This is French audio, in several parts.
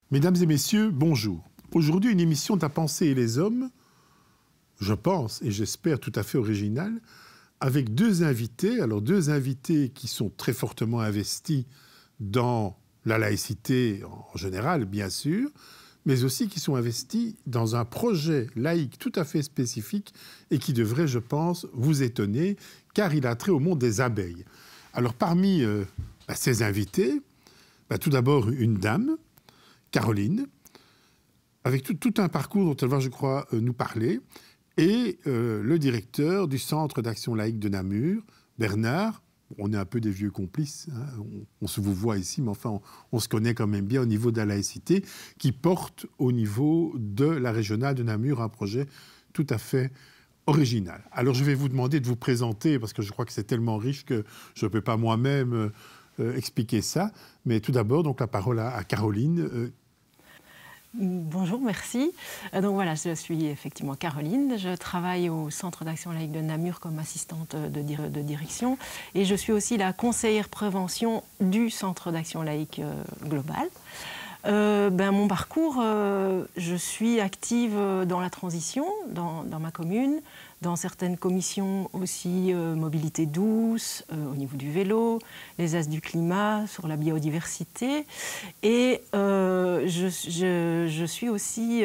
Mesdames et messieurs, bonjour. Aujourd'hui, une émission de La pensée et les hommes, je pense et j'espère tout à fait originale, avec deux invités. Alors, deux invités qui sont très fortement investis dans la laïcité en général, bien sûr, mais aussi qui sont investis dans un projet laïque tout à fait spécifique et qui devrait, je pense, vous étonner, car il a trait au monde des abeilles. Alors, parmi ces invités, tout d'abord une dame, Caroline, avec tout un parcours dont elle va, je crois, nous parler, et le directeur du Centre d'action laïque de Namur, Bernard. On est un peu des vieux complices, hein. On se vous voit ici, mais enfin, on se connaît quand même bien au niveau de la laïcité, qui porte au niveau de la régionale de Namur un projet tout à fait original. Alors, je vais vous demander de vous présenter, parce que je crois que c'est tellement riche que je ne peux pas moi-même expliquer ça. Mais tout d'abord, donc, la parole à Caroline. Bonjour, merci. Donc voilà, je suis effectivement Caroline. Je travaille au Centre d'action laïque de Namur comme assistante de direction et je suis aussi la conseillère prévention du Centre d'action laïque global. Mon parcours, je suis active dans la transition, dans ma commune, dans certaines commissions aussi mobilité douce, au niveau du vélo, les As du climat, sur la biodiversité. Et je suis aussi,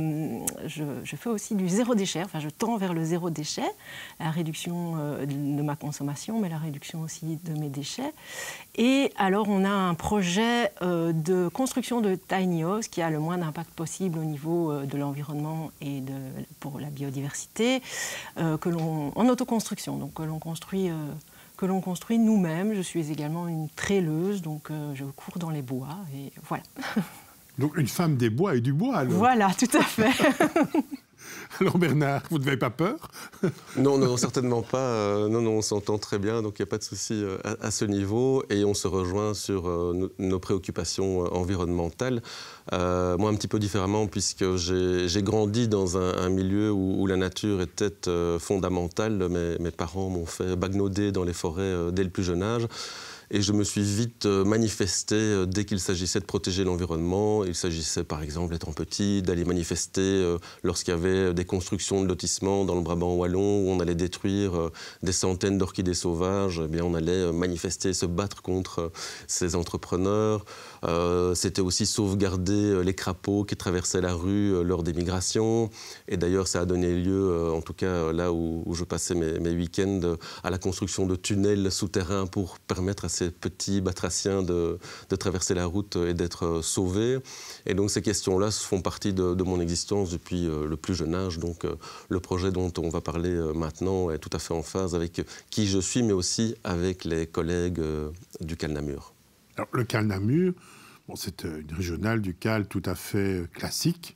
je fais aussi du zéro déchet, enfin je tends vers le zéro déchet, la réduction de ma consommation, mais la réduction aussi de mes déchets. Et alors on a un projet de construction de tiny house qui a le moins d'impact possible au niveau de l'environnement et pour la biodiversité, en autoconstruction, donc que l'on construit nous-mêmes. Je suis également une traileuse, donc je cours dans les bois et voilà. Donc une femme des bois et du bois, alors. Voilà, tout à fait. Alors Bernard, vous n'avez pas peur? Non, certainement pas. Non, on s'entend très bien, donc il n'y a pas de souci à ce niveau. Et on se rejoint sur nos préoccupations environnementales. Moi, un petit peu différemment, puisque j'ai grandi dans un milieu où la nature était fondamentale. Mes parents m'ont fait bagnauder dans les forêts dès le plus jeune âge. Et je me suis vite manifesté dès qu'il s'agissait de protéger l'environnement. Il s'agissait par exemple, étant petit, d'aller manifester lorsqu'il y avait des constructions de lotissements dans le Brabant wallon où on allait détruire des centaines d'orchidées sauvages. Eh bien, on allait manifester, se battre contre ces entrepreneurs. C'était aussi sauvegarder les crapauds qui traversaient la rue lors des migrations. Et d'ailleurs, ça a donné lieu, en tout cas là où je passais mes week-ends, à la construction de tunnels souterrains pour permettre à ces petits batraciens de traverser la route et d'être sauvés. Et donc ces questions-là font partie de mon existence depuis le plus jeune âge. Donc le projet dont on va parler maintenant est tout à fait en phase avec qui je suis, mais aussi avec les collègues du CAL Namur. Alors, le CAL Namur, c'est une régionale du CAL tout à fait classique.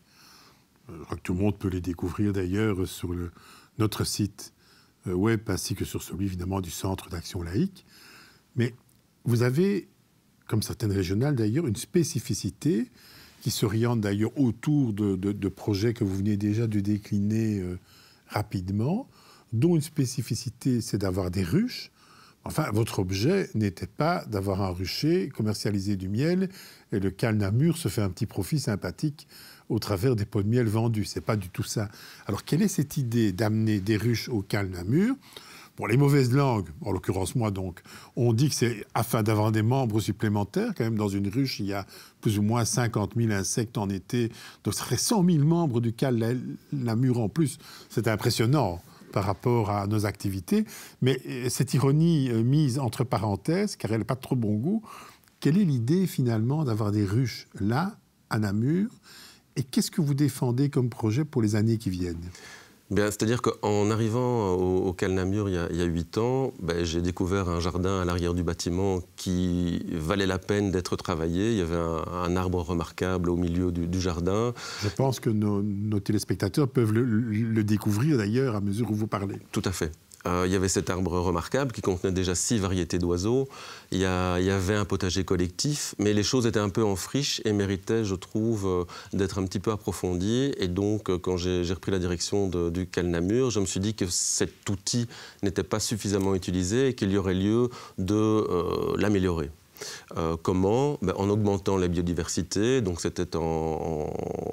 Je crois que tout le monde peut les découvrir d'ailleurs sur notre site web ainsi que sur celui évidemment du Centre d'action laïque. Mais vous avez, comme certaines régionales d'ailleurs, une spécificité qui s'oriente d'ailleurs autour de projets que vous venez déjà de décliner rapidement, dont une spécificité, c'est d'avoir des ruches. Enfin, votre objet n'était pas d'avoir un rucher, commercialiser du miel, et le CAL Namur se fait un petit profit sympathique au travers des pots de miel vendus. C'est pas du tout ça. Alors, quelle est cette idée d'amener des ruches au CAL Namur? Bon, les mauvaises langues, en l'occurrence moi donc, on dit que c'est afin d'avoir des membres supplémentaires. Quand même, dans une ruche, il y a plus ou moins 50 000 insectes en été. Donc, ce serait 100 000 membres du CAL Namur en plus. C'est impressionnant par rapport à nos activités. Mais cette ironie mise entre parenthèses, car elle n'a pas de trop bon goût, quelle est l'idée finalement d'avoir des ruches là, à Namur? Et qu'est-ce que vous défendez comme projet pour les années qui viennent? C'est-à-dire qu'en arrivant au CAL Namur il y a 8 ans, j'ai découvert un jardin à l'arrière du bâtiment qui valait la peine d'être travaillé. Il y avait un arbre remarquable au milieu du jardin. Je pense que nos téléspectateurs peuvent le découvrir d'ailleurs à mesure où vous parlez. Tout à fait. Il y avait cet arbre remarquable qui contenait déjà 6 variétés d'oiseaux. Il y avait un potager collectif, mais les choses étaient un peu en friche et méritaient, je trouve, d'être un petit peu approfondies. Et donc, quand j'ai repris la direction du CAL Namur, je me suis dit que cet outil n'était pas suffisamment utilisé et qu'il y aurait lieu de l'améliorer. Comment? En augmentant la biodiversité, donc c'était en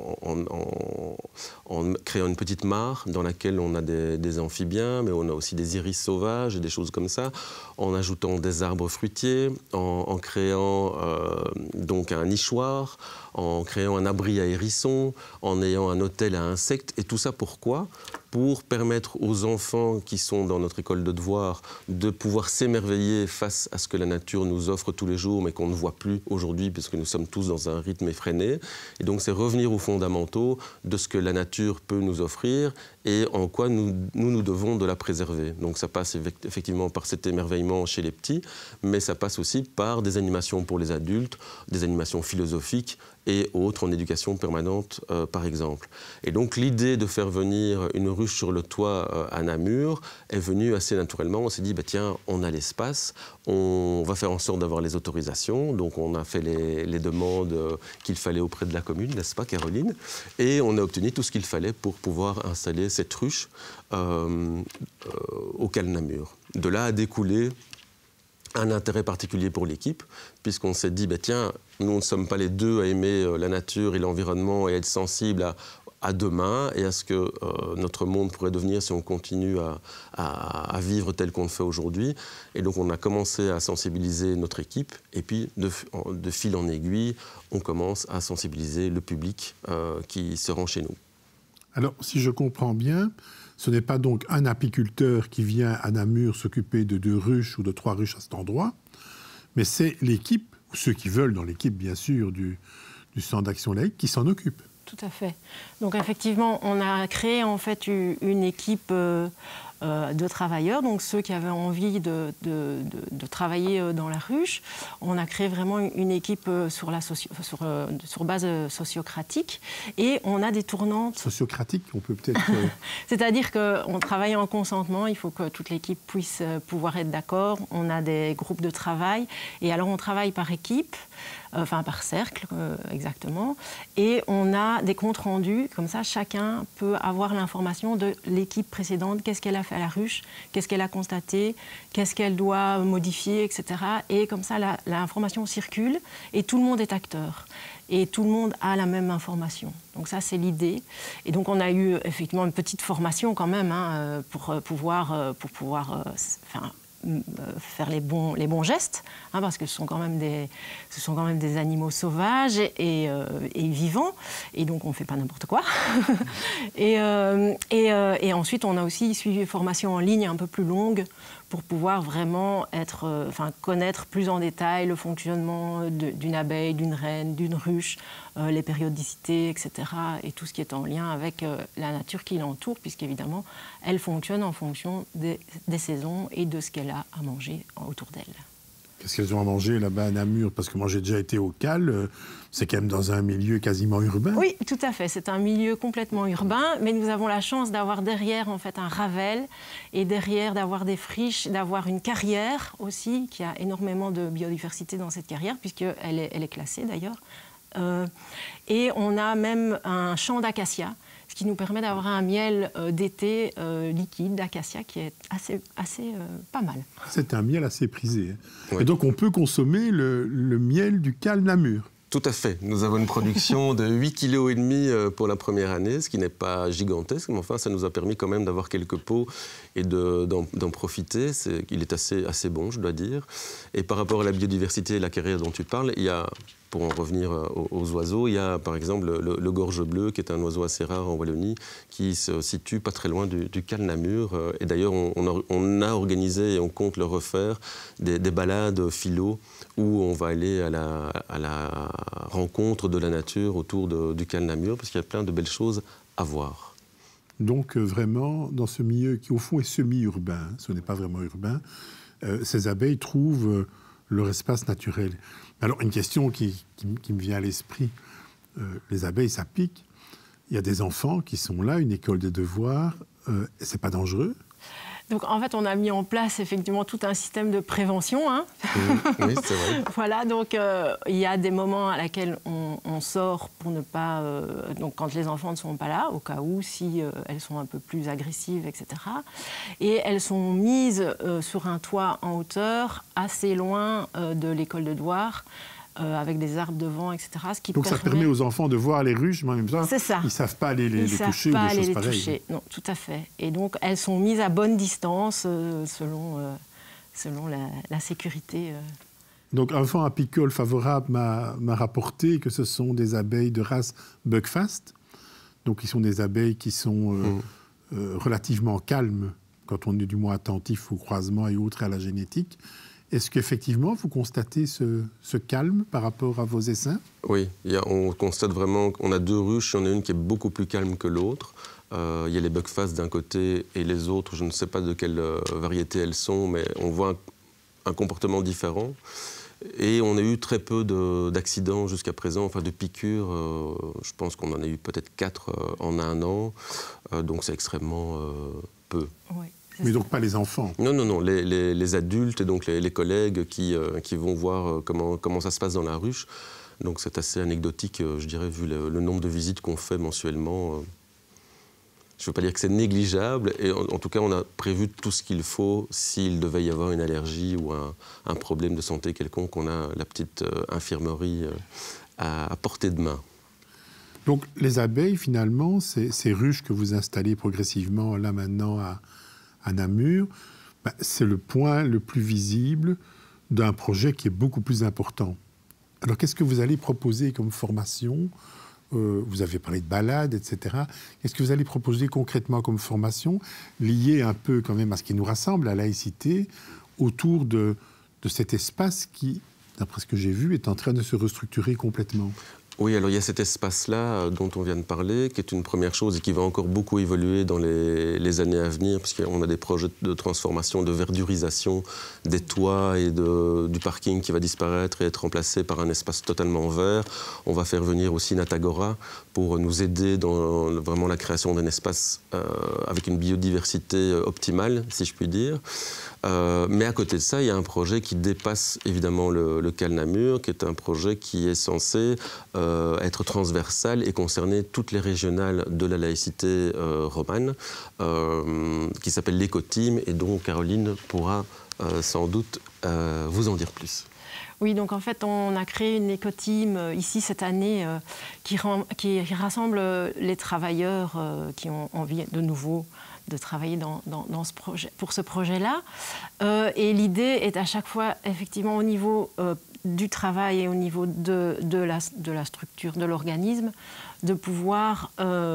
créant une petite mare dans laquelle on a des amphibiens, mais on a aussi des iris sauvages et des choses comme ça, en ajoutant des arbres fruitiers, en créant donc un nichoir, en créant un abri à hérissons, en ayant un hôtel à insectes. Et tout ça pourquoi? Pour permettre aux enfants qui sont dans notre école de devoirs de pouvoir s'émerveiller face à ce que la nature nous offre tous les jours, mais qu'on ne voit plus aujourd'hui, puisque nous sommes tous dans un rythme effréné. Et donc, c'est revenir aux fondamentaux de ce que la nature peut nous offrir et en quoi nous devons de la préserver. Donc, ça passe effectivement par cet émerveillement chez les petits, mais ça passe aussi par des animations pour les adultes, des animations philosophiques et autres en éducation permanente, par exemple. Et donc, l'idée de faire venir une ruche sur le toit à Namur est venue assez naturellement. On s'est dit, tiens, on a l'espace, on va faire en sorte d'avoir les autorisations. Donc, on a fait les demandes qu'il fallait auprès de la commune, n'est-ce pas, Caroline? Et on a obtenu tout ce qu'il fallait pour pouvoir installer cette ruche au Cal Namur. De là a découlé un intérêt particulier pour l'équipe, puisqu'on s'est dit, tiens, nous ne sommes pas les deux à aimer la nature et l'environnement et être sensibles à demain et à ce que notre monde pourrait devenir si on continue à vivre tel qu'on le fait aujourd'hui. Et donc on a commencé à sensibiliser notre équipe et puis de fil en aiguille, on commence à sensibiliser le public qui se rend chez nous. Alors, si je comprends bien, ce n'est pas donc un apiculteur qui vient à Namur s'occuper de 2 ruches ou de 3 ruches à cet endroit, mais c'est l'équipe, ou ceux qui veulent dans l'équipe, bien sûr, du Centre d'Action Laïque, qui s'en occupent. Tout à fait. Donc effectivement, on a créé en fait une équipe de travailleurs, donc ceux qui avaient envie de travailler dans la ruche. On a créé vraiment une équipe sur base sociocratique et on a des tournantes. Sociocratique, on peut peut-être... C'est-à-dire qu'on travaille en consentement, il faut que toute l'équipe puisse pouvoir être d'accord. On a des groupes de travail et alors on travaille par équipe, enfin par cercle exactement, et on a des comptes rendus, comme ça chacun peut avoir l'information de l'équipe précédente, qu'est-ce qu'elle a fait à la ruche, qu'est-ce qu'elle a constaté, qu'est-ce qu'elle doit modifier, etc. Et comme ça l'information circule et tout le monde est acteur. Et tout le monde a la même information. Donc ça, c'est l'idée. Et donc on a eu effectivement une petite formation quand même pour pouvoir faire les bons gestes, parce que ce sont quand même des animaux sauvages et vivants, et donc on ne fait pas n'importe quoi. et ensuite, on a aussi suivi une formation en ligne un peu plus longue pour pouvoir vraiment connaître plus en détail le fonctionnement d'une abeille, d'une reine, d'une ruche, les périodicités, etc. et tout ce qui est en lien avec la nature qui l'entoure, puisqu'évidemment, elle fonctionne en fonction des saisons et de ce qu'elle a à manger autour d'elle. Qu'est-ce qu'elles ont à manger là-bas à Namur? Parce que moi, j'ai déjà été au Cal. C'est quand même dans un milieu quasiment urbain. Oui, tout à fait. C'est un milieu complètement urbain, mais nous avons la chance d'avoir derrière en fait un Ravel et derrière d'avoir des friches, d'avoir une carrière aussi qui a énormément de biodiversité dans cette carrière puisqu'elle est classée d'ailleurs. Et on a même un champ d'acacia, ce qui nous permet d'avoir un miel d'été liquide d'acacia qui est assez pas mal. C'est un miel assez prisé. Oui. Et donc on peut consommer le miel du Cal Namur. Tout à fait. Nous avons une production de 8,5 kg pour la première année, ce qui n'est pas gigantesque, mais enfin, ça nous a permis quand même d'avoir quelques pots et d'en profiter. Il est assez bon, je dois dire. Et par rapport à la biodiversité et la carrière dont tu parles, il y a, pour en revenir aux oiseaux, il y a par exemple le gorge bleu, qui est un oiseau assez rare en Wallonie, qui se situe pas très loin du Cal Namur. Et d'ailleurs, on a organisé et on compte le refaire des balades philo où on va aller à la rencontre de la nature autour du Cal Namur, parce qu'il y a plein de belles choses à voir. Donc vraiment, dans ce milieu qui au fond est semi-urbain, ce n'est pas vraiment urbain, ces abeilles trouvent leur espace naturel. Alors une question qui me vient à l'esprit, les abeilles ça pique, il y a des enfants qui sont là, une école de devoirs, c'est pas dangereux? Donc en fait, on a mis en place effectivement tout un système de prévention. Hein. Oui, c'est vrai. Voilà, donc il y a des moments à laquelle on sort pour ne pas... donc quand les enfants ne sont pas là, au cas où, si elles sont un peu plus agressives, etc. Et elles sont mises sur un toit en hauteur, assez loin de l'école de Douar, avec des arbres devant, etc. Ce qui Donc ça permet aux enfants de voir les ruches, mais en même temps, c'est ça. Ils ne savent pas aller les toucher ou des choses pareilles. Toucher. Non, tout à fait. Et donc elles sont mises à bonne distance selon la sécurité. Donc un vent apicole favorable m'a rapporté que ce sont des abeilles de race Buckfast. Donc, ils sont des abeilles qui sont relativement calmes quand on est du moins attentif au croisement et autres à la génétique. Est-ce qu'effectivement, vous constatez ce calme par rapport à vos essaims? Oui, on constate vraiment qu'on a 2 ruches. Il y en a une qui est beaucoup plus calme que l'autre. Il y a les Buckfast d'un côté et les autres, je ne sais pas de quelle variété elles sont, mais on voit un comportement différent. Et on a eu très peu d'accidents jusqu'à présent, enfin de piqûres. Je pense qu'on en a eu peut-être 4 en 1 an. Donc c'est extrêmement peu. Oui. Mais donc pas les enfants? Non, les adultes et donc les collègues qui vont voir comment ça se passe dans la ruche. Donc c'est assez anecdotique, je dirais, vu le nombre de visites qu'on fait mensuellement. Je ne veux pas dire que c'est négligeable, et en tout cas on a prévu tout ce qu'il faut s'il devait y avoir une allergie ou un problème de santé quelconque. On a la petite infirmerie à portée de main. Donc les abeilles, finalement, ces ruches que vous installez progressivement là maintenant à Namur, c'est le point le plus visible d'un projet qui est beaucoup plus important. Alors qu'est-ce que vous allez proposer comme formation? Vous avez parlé de balades, etc. Qu'est-ce que vous allez proposer concrètement comme formation, liée un peu quand même à ce qui nous rassemble, à la laïcité, autour de cet espace qui, d'après ce que j'ai vu, est en train de se restructurer complètement? Oui, alors il y a cet espace-là dont on vient de parler, qui est une première chose et qui va encore beaucoup évoluer dans les années à venir, puisqu'on a des projets de transformation, de verdurisation des toits et du parking qui va disparaître et être remplacé par un espace totalement vert. On va faire venir aussi Natagora pour nous aider dans vraiment la création d'un espace avec une biodiversité optimale, si je puis dire. Mais à côté de ça, il y a un projet qui dépasse évidemment le CAL Namur, qui est un projet qui est censé être transversal et concerner toutes les régionales de la laïcité romane, qui s'appelle l'Écoteam, et dont Caroline pourra sans doute vous en dire plus. Oui, donc en fait, on a créé une écoteam ici cette année qui rassemble les travailleurs qui ont envie de nouveau de travailler pour ce projet-là. Et l'idée est à chaque fois, effectivement, au niveau du travail et au niveau de la structure, de l'organisme, de pouvoir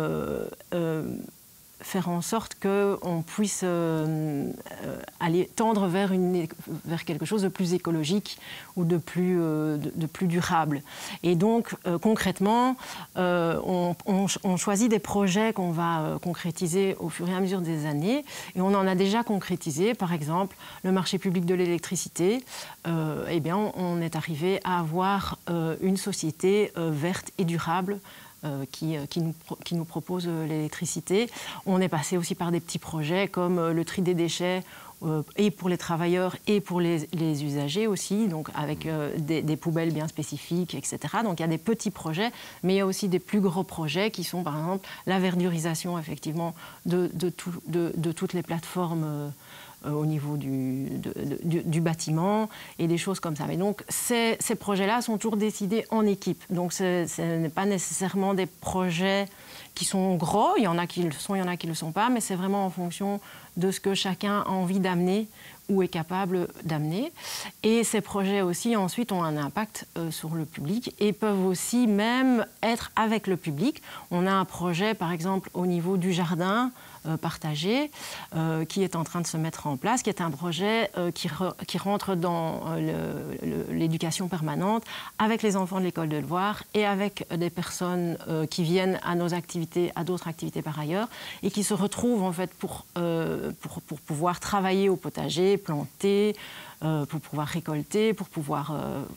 faire en sorte qu'on puisse aller tendre vers quelque chose de plus écologique ou de plus durable. Et donc, concrètement, on choisit des projets qu'on va concrétiser au fur et à mesure des années. Et on en a déjà concrétisé, par exemple, le marché public de l'électricité. Eh bien, on est arrivé à avoir une société verte et durable qui nous propose l'électricité. On est passé aussi par des petits projets comme le tri des déchets et pour les travailleurs et pour les usagers aussi, donc avec des poubelles bien spécifiques, etc. Donc il y a des petits projets, mais il y a aussi des plus gros projets qui sont par exemple la verdurisation effectivement de toutes les plateformes au niveau du bâtiment et des choses comme ça. Mais donc, ces projets-là sont toujours décidés en équipe. Donc, ce n'est pas nécessairement des projets qui sont gros. Il y en a qui le sont, il y en a qui ne le sont pas. Mais c'est vraiment en fonction de ce que chacun a envie d'amener ou est capable d'amener. Et ces projets aussi, ensuite, ont un impact sur le public et peuvent aussi même être avec le public. On a un projet, par exemple, au niveau du jardin partagé, qui est en train de se mettre en place, qui est un projet qui rentre dans l'éducation permanente avec les enfants de l'école de Loire et avec des personnes qui viennent à nos activités, à d'autres activités par ailleurs, et qui se retrouvent en fait pour pouvoir travailler au potager, planter, pour pouvoir récolter, pour pouvoir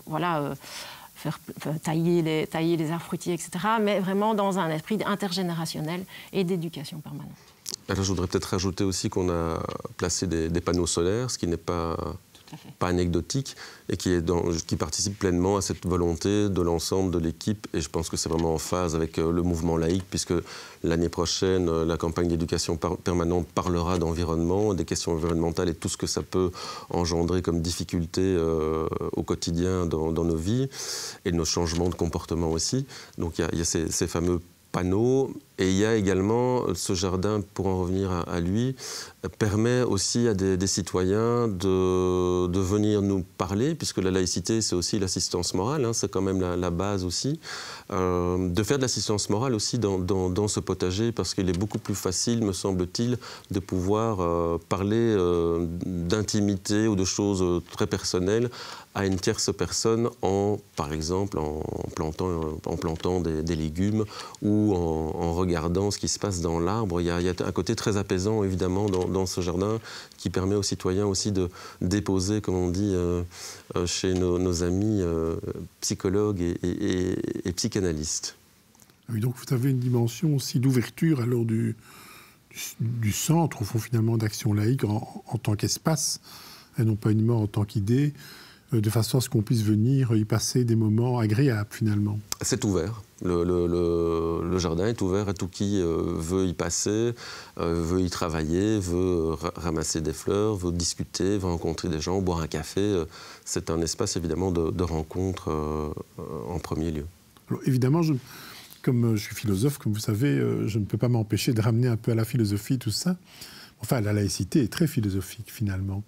tailler les arbres fruitiers, etc., mais vraiment dans un esprit intergénérationnel et d'éducation permanente. Alors, je voudrais peut-être rajouter aussi qu'on a placé des panneaux solaires, ce qui n'est pas anecdotique et qui participe pleinement à cette volonté de l'ensemble de l'équipe. Et je pense que c'est vraiment en phase avec le mouvement laïque, puisque l'année prochaine, la campagne d'éducation permanente parlera d'environnement, des questions environnementales et tout ce que ça peut engendrer comme difficulté au quotidien dans nos vies et nos changements de comportement aussi. Donc il y a ces fameux panneaux. Et il y a également ce jardin, pour en revenir à lui, permet aussi à des citoyens de venir nous parler, puisque la laïcité, c'est aussi l'assistance morale, hein, c'est quand même la base aussi, de faire de l'assistance morale aussi dans ce potager, parce qu'il est beaucoup plus facile, me semble-t-il, de pouvoir parler d'intimité ou de choses très personnelles à une tierce personne par exemple, en plantant des légumes ou en regardant ce qui se passe dans l'arbre. Il y a un côté très apaisant, évidemment, dans ce jardin qui permet aux citoyens aussi de déposer, comme on dit, chez nos amis psychologues et psychanalystes. Oui, donc vous avez une dimension aussi d'ouverture alors du centre, au fond, finalement, d'action laïque en tant qu'espace, et non pas uniquement en tant qu'idée, de façon à ce qu'on puisse venir y passer des moments agréables, finalement. C'est ouvert. Le jardin est ouvert à tout qui veut y passer, veut y travailler, veut ramasser des fleurs, veut discuter, veut rencontrer des gens, boire un café. C'est un espace, évidemment, de rencontre en premier lieu. Alors, évidemment, comme je suis philosophe, comme vous savez, je ne peux pas m'empêcher de ramener un peu à la philosophie tout ça. Enfin, la laïcité est très philosophique, finalement.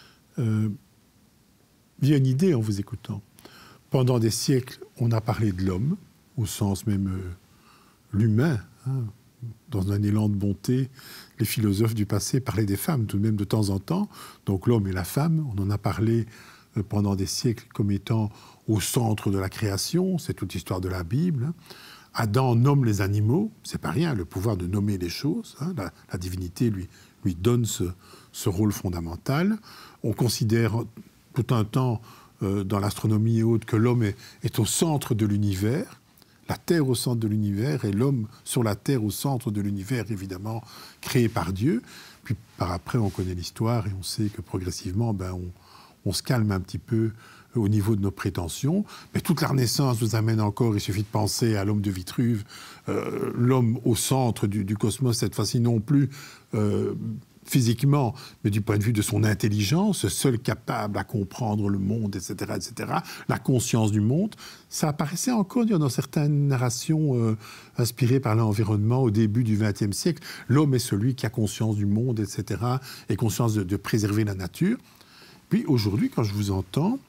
Il y a une idée en vous écoutant. Pendant des siècles, on a parlé de l'homme, au sens même l'humain. Hein. Dans un élan de bonté, les philosophes du passé parlaient des femmes, tout de même de temps en temps. Donc l'homme et la femme, on en a parlé pendant des siècles comme étant au centre de la création. C'est toute l'histoire de la Bible. Hein. Adam nomme les animaux, c'est pas rien, le pouvoir de nommer les choses. Hein. La divinité lui donne ce rôle fondamental. On considère tout un temps dans l'astronomie et autres que l'homme est au centre de l'univers, la Terre au centre de l'univers et l'homme sur la Terre au centre de l'univers, évidemment, créé par Dieu. Puis par après, on connaît l'histoire et on sait que progressivement, on se calme un petit peu au niveau de nos prétentions. Mais toute la Renaissance nous amène encore, il suffit de penser à l'homme de Vitruve, l'homme au centre du cosmos, cette fois-ci non plus physiquement, mais du point de vue de son intelligence, seul capable à comprendre le monde, etc., etc., la conscience du monde. Ça apparaissait encore dans certaines narrations inspirées par l'environnement au début du XXe siècle. L'homme est celui qui a conscience du monde, etc., et conscience de préserver la nature. Puis aujourd'hui, quand je vous entends,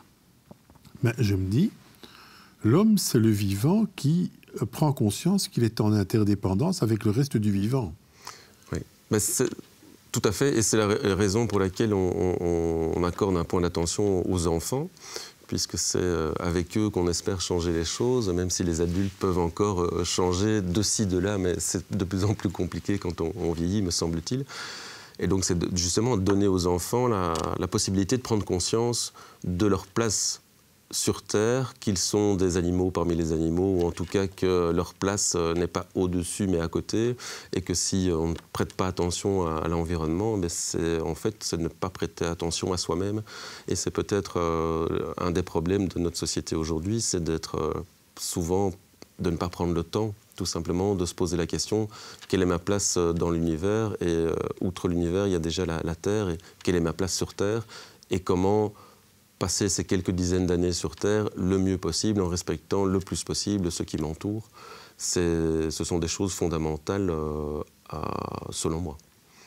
je me dis, l'homme, c'est le vivant qui prend conscience qu'il est en interdépendance avec le reste du vivant. Oui, mais tout à fait, et c'est la raison pour laquelle on accorde un point d'attention aux enfants, puisque c'est avec eux qu'on espère changer les choses, même si les adultes peuvent encore changer de ci, de là, mais c'est de plus en plus compliqué quand on vieillit, me semble-t-il. Et donc c'est justement donner aux enfants la possibilité de prendre conscience de leur place sur Terre, qu'ils sont des animaux parmi les animaux, ou en tout cas que leur place n'est pas au-dessus mais à côté, et que si on ne prête pas attention à l'environnement, c'est ne pas prêter attention à soi-même. Et c'est peut-être un des problèmes de notre société aujourd'hui, c'est d'être souvent, de ne pas prendre le temps, tout simplement, de se poser la question, quelle est ma place dans l'univers, et outre l'univers, il y a déjà la Terre, et quelle est ma place sur Terre, et comment passer ces quelques dizaines d'années sur Terre le mieux possible, en respectant le plus possible ceux qui m'entourent. Ce sont des choses fondamentales, selon moi.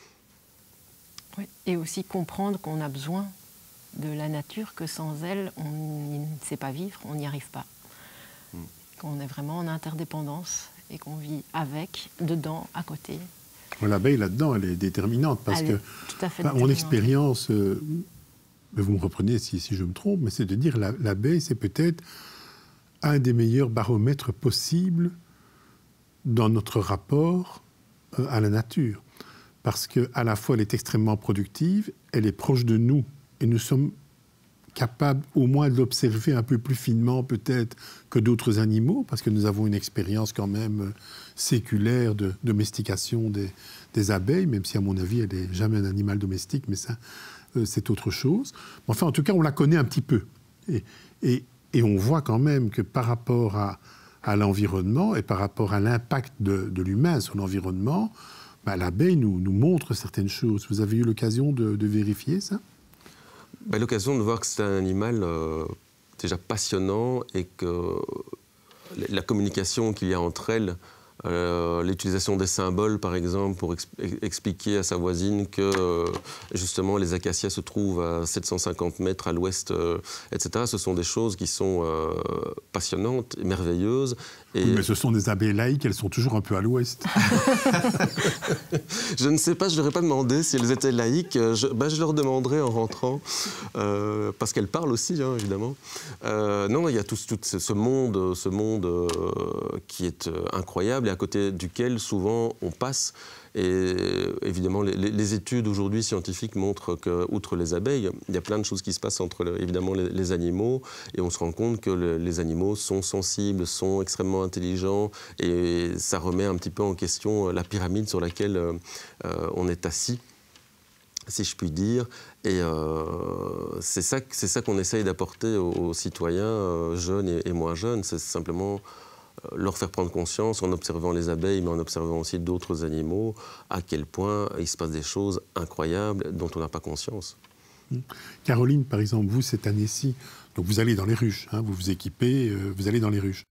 Oui, et aussi comprendre qu'on a besoin de la nature, que sans elle, on ne sait pas vivre, on n'y arrive pas. Qu'on est vraiment en interdépendance et qu'on vit avec, dedans, à côté. L'abeille, là-dedans, elle est déterminante, parce que mon expérience... vous me reprenez si je me trompe, mais c'est de dire l'abeille, c'est peut-être un des meilleurs baromètres possibles dans notre rapport à la nature. Parce qu'à la fois, elle est extrêmement productive, elle est proche de nous, et nous sommes capable au moins de l'observer un peu plus finement peut-être que d'autres animaux, parce que nous avons une expérience quand même séculaire de domestication des abeilles, même si à mon avis elle n'est jamais un animal domestique, mais ça c'est autre chose. Enfin en tout cas on la connaît un petit peu. Et on voit quand même que par rapport à l'environnement et par rapport à l'impact de l'humain sur l'environnement, l'abeille nous montre certaines choses. Vous avez eu l'occasion de vérifier ça ? L'occasion de voir que c'est un animal déjà passionnant et que la communication qu'il y a entre elles, l'utilisation des symboles par exemple pour expliquer à sa voisine que justement les acacias se trouvent à 750 mètres à l'ouest, etc. Ce sont des choses qui sont passionnantes et merveilleuses. Oui, mais ce sont des abeilles laïques, elles sont toujours un peu à l'ouest. Je ne sais pas, je ne leur ai pas demandé si elles étaient laïques. Je leur demanderai en rentrant, parce qu'elles parlent aussi, hein, évidemment. Non, il y a tout ce monde qui est incroyable et à côté duquel souvent on passe. Et évidemment, les études aujourd'hui scientifiques montrent qu'outre les abeilles, il y a plein de choses qui se passent entre évidemment les animaux, et on se rend compte que les animaux sont sensibles, sont extrêmement intelligents, et ça remet un petit peu en question la pyramide sur laquelle on est assis, si je puis dire. Et c'est ça qu'on essaye d'apporter aux citoyens jeunes et moins jeunes, c'est simplement leur faire prendre conscience en observant les abeilles, mais en observant aussi d'autres animaux, à quel point il se passe des choses incroyables dont on n'a pas conscience. Caroline, par exemple, vous, cette année-ci, donc vous allez dans les ruches, hein, vous vous équipez, vous allez dans les ruches.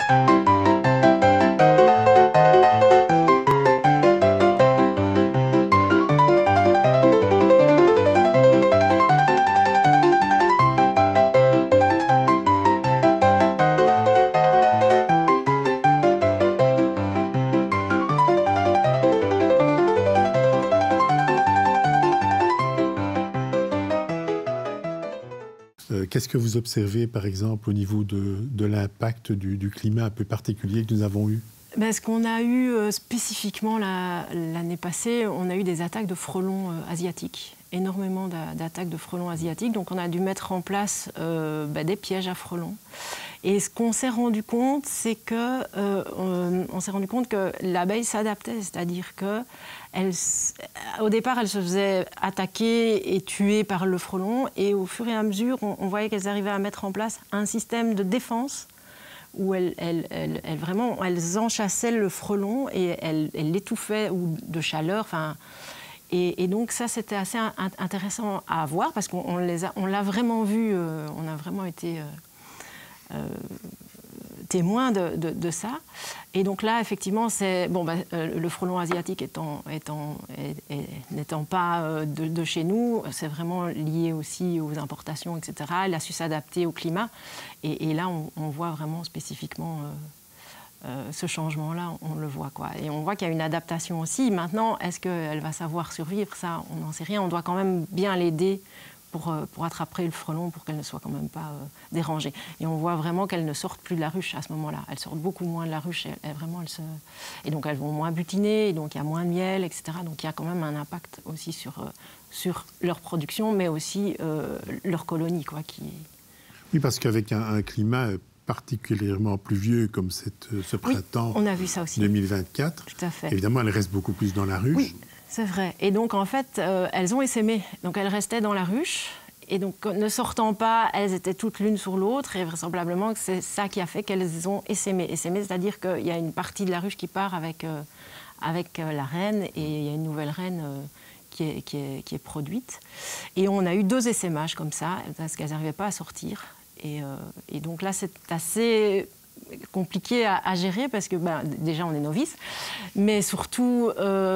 Qu'est-ce que vous observez, par exemple, au niveau de l'impact du climat un peu particulier que nous avons eu ? Ce qu'on a eu spécifiquement l'année passée, on a eu des attaques de frelons asiatiques, énormément d'attaques de frelons asiatiques. Donc on a dû mettre en place des pièges à frelons. Et ce qu'on s'est rendu compte, c'est que l'abeille s'adaptait, c'est-à-dire que au départ, elle se faisait attaquer et tuer par le frelon, et au fur et à mesure, on voyait qu'elles arrivaient à mettre en place un système de défense où elles enchassaient le frelon et elles l'étouffaient ou de chaleur. Et donc ça, c'était assez intéressant à voir parce qu'on l'a vraiment vu, on a vraiment été témoin de ça. Et donc là, effectivement, le frelon asiatique n'étant pas de chez nous, c'est vraiment lié aussi aux importations, etc. Elle a su s'adapter au climat. Et là, on voit vraiment spécifiquement ce changement-là, on le voit, quoi. Et on voit qu'il y a une adaptation aussi. Maintenant, est-ce qu'elle va savoir survivre? Ça, on n'en sait rien. On doit quand même bien l'aider pour attraper le frelon, pour qu'elle ne soit quand même pas dérangée. Et on voit vraiment qu'elles ne sortent plus de la ruche à ce moment-là. Elles sortent beaucoup moins de la ruche. Et donc elles vont moins butiner, et donc il y a moins de miel, etc. Donc il y a quand même un impact aussi sur leur production, mais aussi leur colonie, quoi. Oui, parce qu'avec un climat particulièrement pluvieux comme ce printemps, on a vu ça aussi. 2024, tout à fait. Évidemment, elles restent beaucoup plus dans la ruche. Oui. C'est vrai. Et donc, en fait, elles ont essaimé. Donc, elles restaient dans la ruche. Et donc, ne sortant pas, elles étaient toutes l'une sur l'autre. Et vraisemblablement, c'est ça qui a fait qu'elles ont essaimé. Essaimé, c'est-à-dire qu'il y a une partie de la ruche qui part avec la reine. Et il y a une nouvelle reine qui est produite. Et on a eu 2 essaimages comme ça, parce qu'elles n'arrivaient pas à sortir. Et donc là, c'est assez compliqué à gérer parce que déjà on est novice, mais surtout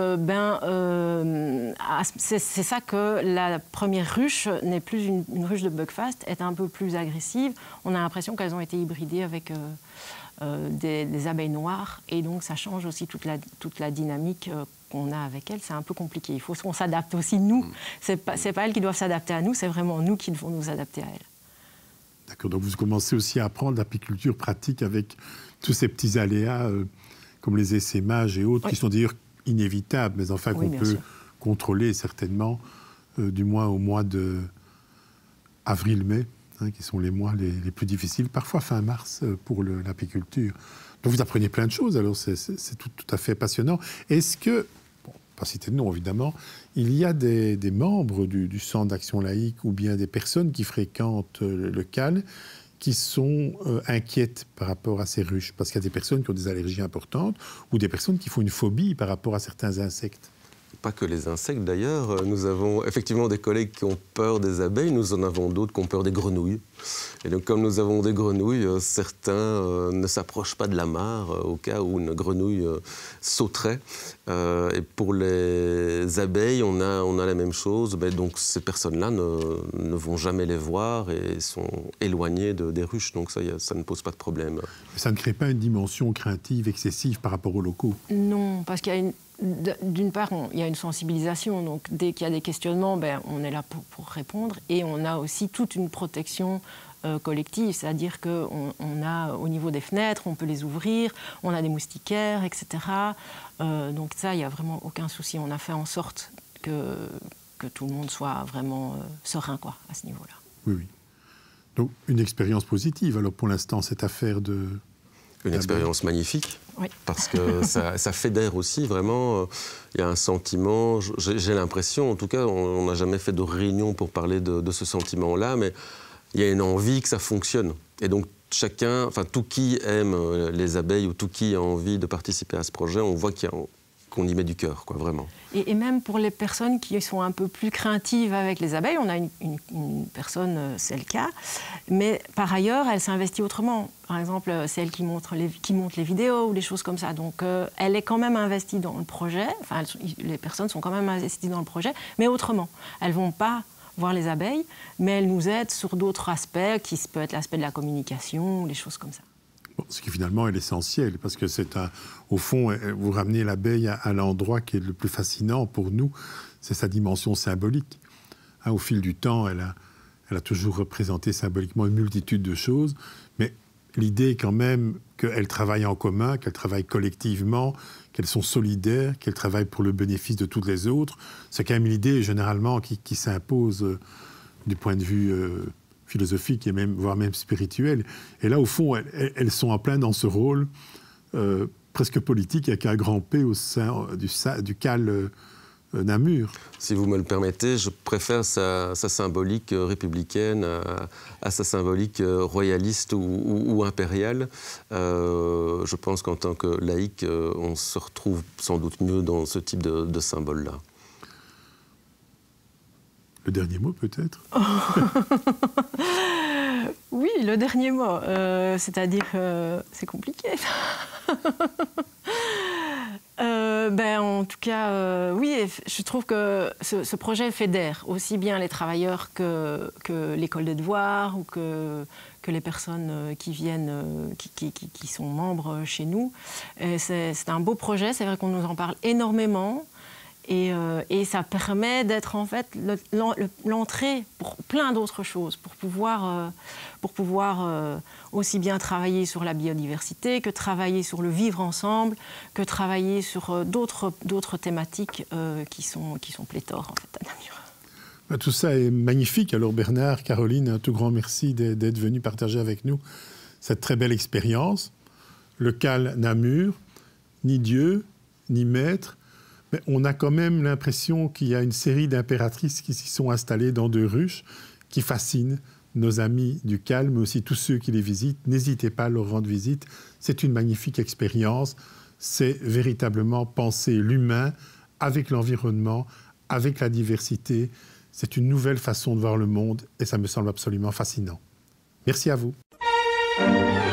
c'est ça que la première ruche n'est plus une ruche de Buckfast, est un peu plus agressive. On a l'impression qu'elles ont été hybridées avec des abeilles noires, et donc ça change aussi toute la dynamique qu'on a avec elles. C'est un peu compliqué. Il faut qu'on s'adapte aussi nous. C'est pas elles qui doivent s'adapter à nous, c'est vraiment nous qui devons nous adapter à elles. D'accord, donc vous commencez aussi à apprendre l'apiculture pratique avec tous ces petits aléas comme les essaimages et autres, qui sont d'ailleurs inévitables, mais enfin qu'on peut contrôler certainement, du moins au mois avril-mai, qui sont les mois les plus difficiles, parfois fin mars pour l'apiculture. Donc vous apprenez plein de choses, alors c'est tout à fait passionnant. Est-ce que, bon, pas citer de nom évidemment, il y a des membres du Centre d'Action Laïque ou bien des personnes qui fréquentent le CAL qui sont inquiètes par rapport à ces ruches? Parce qu'il y a des personnes qui ont des allergies importantes ou des personnes qui font une phobie par rapport à certains insectes. Pas que les insectes d'ailleurs. Nous avons effectivement des collègues qui ont peur des abeilles, nous en avons d'autres qui ont peur des grenouilles. Et donc comme nous avons des grenouilles, certains ne s'approchent pas de la mare au cas où une grenouille sauterait. Et pour les abeilles, on a la même chose. Donc ces personnes-là ne vont jamais les voir et sont éloignées des ruches. Donc ça ne pose pas de problème. Ça ne crée pas une dimension craintive excessive par rapport aux locaux? Non, parce qu'il y a d'une part, il y a une sensibilisation. Donc dès qu'il y a des questionnements, on est là pour répondre. Et on a aussi toute une protection collective, c'est-à-dire qu'on a au niveau des fenêtres, on peut les ouvrir, on a des moustiquaires, etc. Donc ça, il n'y a vraiment aucun souci. On a fait en sorte que tout le monde soit vraiment serein à ce niveau-là. Oui, oui. Donc une expérience positive, alors pour l'instant, cette affaire de... Une expérience magnifique, oui. Parce que ça fédère aussi, vraiment. Il y a un sentiment, j'ai l'impression, en tout cas, on n'a jamais fait de réunion pour parler de ce sentiment-là, mais il y a une envie que ça fonctionne. Et donc chacun, enfin tout qui aime les abeilles ou tout qui a envie de participer à ce projet, on voit qu'on y met du cœur, vraiment. Et même pour les personnes qui sont un peu plus craintives avec les abeilles, on a une personne, c'est le cas, mais par ailleurs, elle s'investit autrement. Par exemple, c'est elle qui monte les vidéos ou des choses comme ça. Donc, elle est quand même investie dans le projet. Enfin, les personnes sont quand même investies dans le projet, mais autrement. Elles ne vont pas voir les abeilles, mais elles nous aident sur d'autres aspects, qui peut être l'aspect de la communication ou des choses comme ça. Bon, ce qui finalement est l'essentiel, parce que au fond, vous ramenez l'abeille à l'endroit qui est le plus fascinant pour nous, c'est sa dimension symbolique. Au fil du temps, elle a toujours représenté symboliquement une multitude de choses, mais l'idée est quand même qu'elles travaillent en commun, qu'elles travaillent collectivement, qu'elles sont solidaires, qu'elles travaillent pour le bénéfice de toutes les autres. C'est quand même une idée généralement qui s'impose du point de vue philosophique et voire même spirituel. Et là, au fond, elles sont en plein dans ce rôle presque politique avec un grand P au sein du CAL Namur. Si vous me le permettez, je préfère sa symbolique républicaine à sa symbolique royaliste ou impériale. Je pense qu'en tant que laïc, on se retrouve sans doute mieux dans ce type de symbole-là. Le dernier mot, peut-être? Oui, le dernier mot. C'est-à-dire, c'est compliqué. En tout cas, oui, je trouve que ce projet fédère aussi bien les travailleurs que l'école des devoirs ou que les personnes qui viennent, qui sont membres chez nous. C'est un beau projet, c'est vrai qu'on nous en parle énormément. Et ça permet d'être en fait l'entrée pour plein d'autres choses, pour pouvoir aussi bien travailler sur la biodiversité que travailler sur le vivre ensemble, que travailler sur d'autres thématiques qui sont pléthores en fait à Namur. Tout ça est magnifique. Alors Bernard, Caroline, un tout grand merci d'être venus partager avec nous cette très belle expérience. Le CAL Namur, ni Dieu, ni maître. Mais on a quand même l'impression qu'il y a une série d'impératrices qui s'y sont installées dans 2 ruches qui fascinent nos amis du CAL, mais aussi tous ceux qui les visitent. N'hésitez pas à leur rendre visite. C'est une magnifique expérience. C'est véritablement penser l'humain avec l'environnement, avec la diversité. C'est une nouvelle façon de voir le monde et ça me semble absolument fascinant. Merci à vous.